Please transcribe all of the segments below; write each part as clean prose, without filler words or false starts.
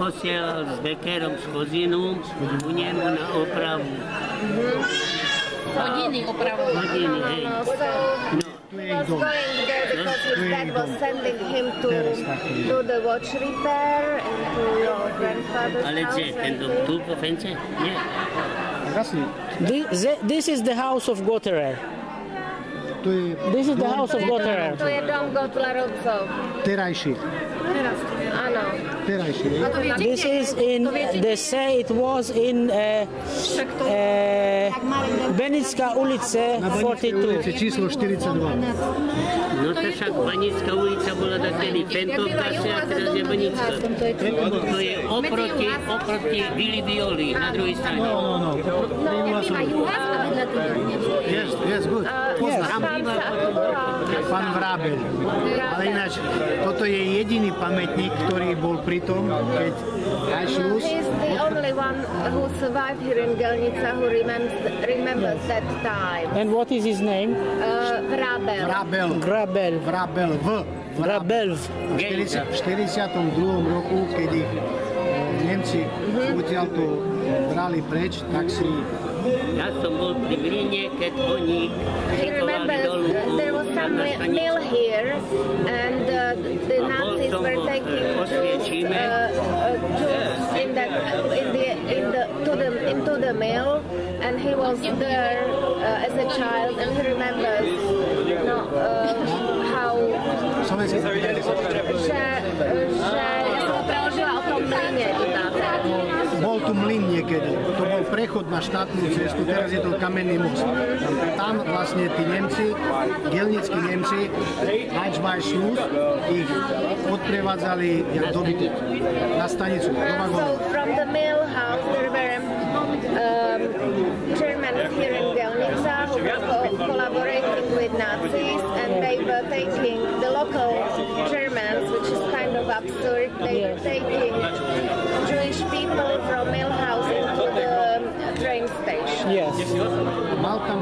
posielal s Beckerom z Kozinu u nemu na opravu. Hodiny opravu. Hodiny, hej. He was going there because his dad was sending him to do the watch repair into your grandfather's Ale house. gdzie? Ten tu po fence? Nie. This is the house of Gotterer. This is the house of Gotterer. To je dom Gotlerovcov. Terajší. Áno. Terajší. This is in, they say it was in Benická ulice Na Baníckej 42. ulici číslo 42. No to však Banická ulica bola takedy Fentovka a teraz je Banická. To je oproti Billy Bioli na druhej strane. No. Yes, good. Pán Vrabel. Ale ináč, toto je jediný pamätník, ktorý bol pri tom, keď Ajšlus... He's the only one who survived here in Gelnica who remembers that time. And what is his name? Vrabel. Grabel. Vrabel. V 42. roku, keď ich Nemci odtiaľto brali preč, tak si... Ja som bol pri Mlyne, keď oni He remembers there was some mill here and the Nazis were taking Jews into the mill and he was there as a child and he remembers how že ja som preložila o tom mlyne iba. Bol tu mlyn niekedy, to bol prechod na štátnu cestu, teraz je to kamenný most. Tam vlastne tí Nemci, gelnickí Nemci, Eichweissschluss, ich odprevádzali jak dobytok na stanicu, do vagónu. So from the mill house there were Germans here in Gelnica who were collaborating with Nazis and they were taking the local Germans, which is kind of absurd, they were taking Jewish people from mill house into the train station. Yes. Mal tam...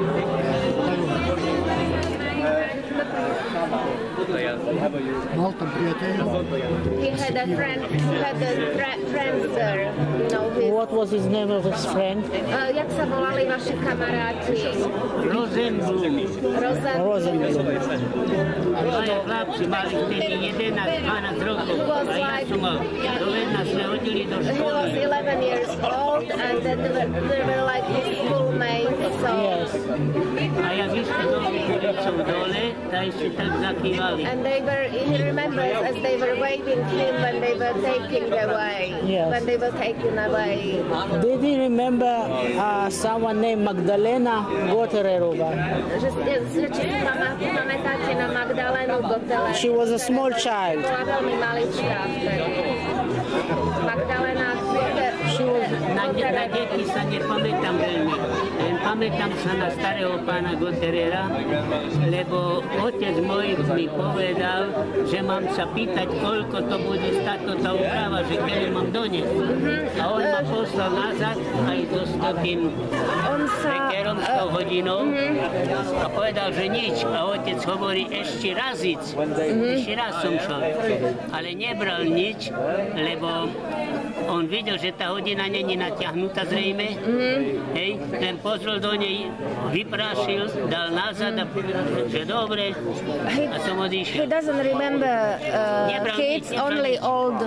Mal tam priateľov. He had a friend there, What was his name of his friend? jak sa volali vaši kamaráti? Rosenblum. Rosenblum. Dvaja chlapci mali vtedy 11-12 rokov a ja som mal. Do vedna sme hodili do He was školy. 11 years old and then they were like his schoolmates, so... Yes. A ja vystudoval ulicou dole, taj si tak zakývali. And he remembers as they were waving him when they were taking away. Yes. When they were taken away. Did he remember someone named Magdalena Gottererova? Že či si pamätáte na Magdalénu Gotterer? She was a small child. Bola veľmi maličká vtedy. Magdalena Gotterer. Na deti sa nepamätám veľmi. Pamätám sa na starého pána Gotterera, lebo otec môj mi povedal, že mám sa pýtať, koľko to bude stáť tá úprava, že keď mám doniesť. A on ma poslal nazad aj so tým Beckerom, s tou hodinou a povedal, že nič. A otec hovorí, ešte raz som šol. Ale nebral nič, lebo on videl, že tá hodina není natiahnutá zrejme, hej, ten pozrel do nej, vyprášil, dal nazad a že dobre, a som odišiel. He doesn't remember kids, only old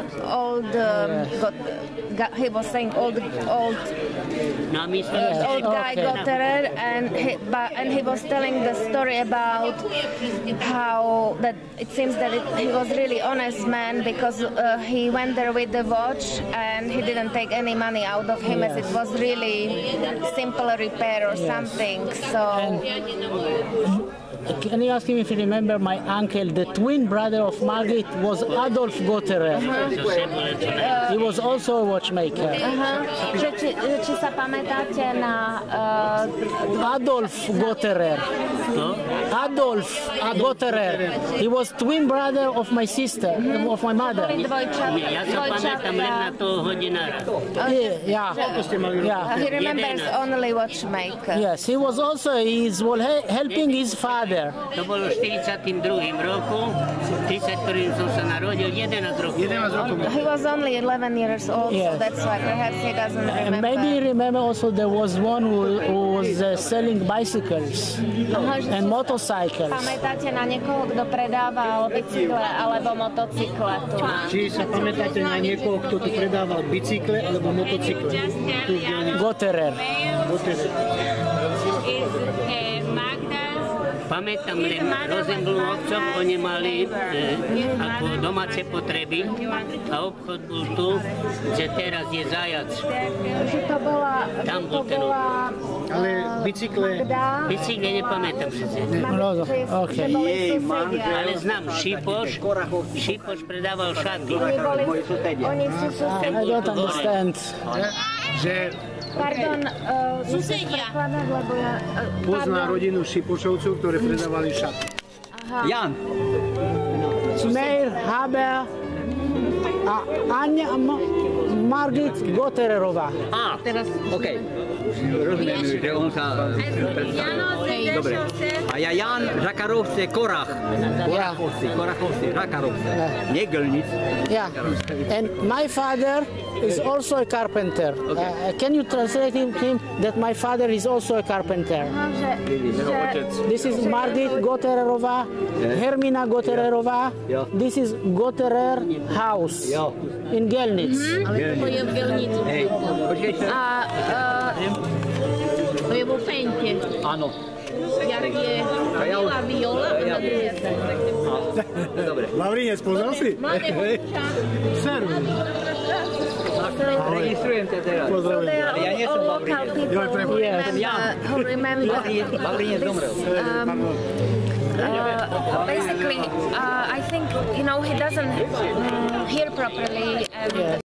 he was saying old guy Gotterer, and he was telling the story about how that it seems that he was really honest man because he went there with the watch and he didn't take any money out of him as it was really simple repair or something. So. Can you ask him if you remember my uncle, the twin brother of Margit was Adolf Gotterer. He was also a watchmaker. Či sa pamätáte na Adolf Gotterer. Adolf Gotterer. He was twin brother of my sister, of my mother. Ja sa pamätám len na toho hodinára. Yeah. He remembers only watchmaker. Yes, he was also helping his father. father? To bolo v 42. roku, 31. som sa narodil, 11 rokov. 11 rokov. He was only 11 years old, Yes. so that's why perhaps he doesn't And remember. maybe you remember also there was one who was selling bicycles and motorcycles. Pamätáte na niekoho, kto predával bicykle alebo motocykle tu na... Či sa pamätáte na niekoho, kto tu predával bicykle alebo motocykle? Tu v dielnici. Gotterer. Pamätám len Rosenblumovcov, oni mali ako domáce potreby a obchod bol tu, že teraz je Zajac. Že to bola... Tam bol ten Ale bicykle... Bicykle nepamätám si. Okay. Ale znám Šipoš predával šaty. Oni sú I don't understand. že Pardon, Susedia. lebo ja... pozná rodinu Šipošovcov, ktoré predávali šaty. Jan, Meir Haber a Anja Margit Gottererová. okej. Rozumiem, že on sa predstavil. Dobre. A ja Jan Žakarovce Korach. Korachovce, Žakarovce. Nie Gölnic. Yeah. And my father is also a carpenter. Can you translate him that my father is also a carpenter? This is Margit Gottererová, Hermina Gottererová. Ja. This is Gotterer house Ja. in Gelnitz. Ale to je v Gelnici. Hej, počkej sa. To je vo Fente. Áno. Jak je Vila Viola a na druhej strane. Dobre. Lavrinec, pozrel si? Mladé vúča. Servus. Registrujem ťa teraz. Pozdravujem. Ale ja nie som local Lavrinec. people who remember Lavrinec zomrel. basically, I think, he doesn't hear properly and